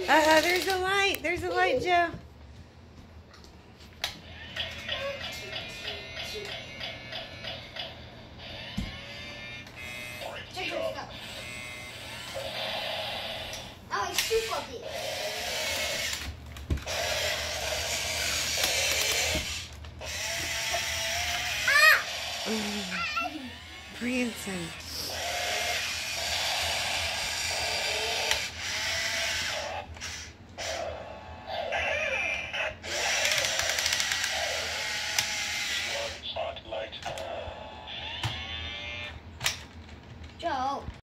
There's a light. There's a light, Joe. Oh, it's too fluffy. Branson. Joe.